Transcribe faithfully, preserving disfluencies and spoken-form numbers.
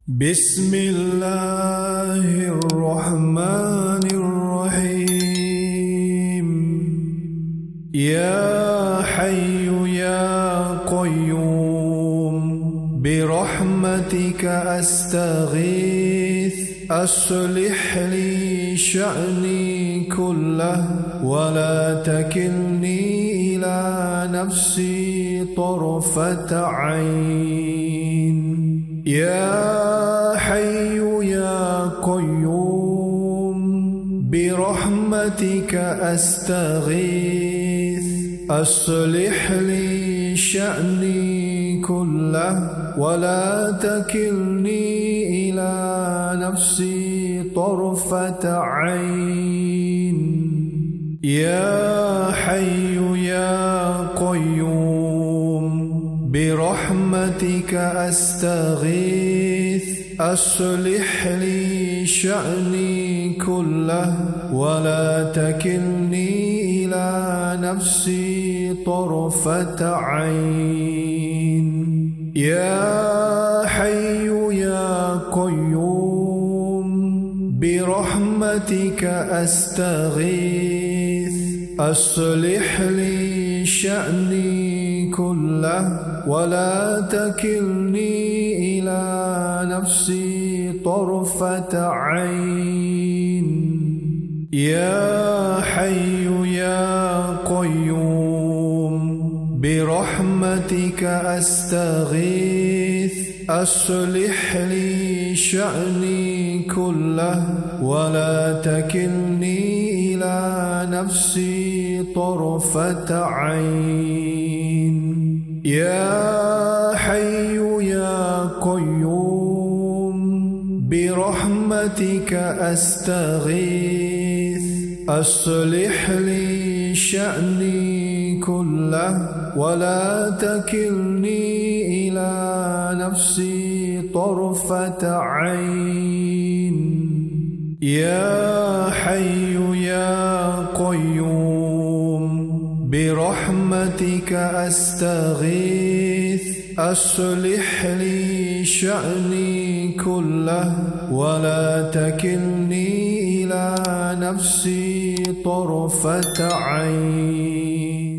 بسم الله الرحمن الرحيم. يا حي يا قيوم برحمتك أستغيث أصلح لي شأني كله ولا تكلني إلى نفسي طرفة عين. يا حي يا قيوم برحمتك أستغيث أصلح لي شأني كله ولا تكلني إلى نفسي طرفة عين. يا حي يا قيوم برحمتك أستغيث أصلح لي شأني كله ولا تكلني إلى نفسي طرفة عين. يا حي يا قيوم برحمتك أستغيث أصلح لي شأني كله ولا تكلني إلى نفسي طرفة عين. يا حي يا قيوم برحمتك أستغيث أصلح لي شأني كله ولا تكلني إلى نفسي طرفة عين. يا حي يا قيوم برحمتك أستغيث أصلح لي شأني كله ولا تكلني إلى نفسي طرفة عين. يا حي يا قيوم برحمتك أستغيث أصلح لي شأني كله ولا تكلني إلى نفسي طرفة عين.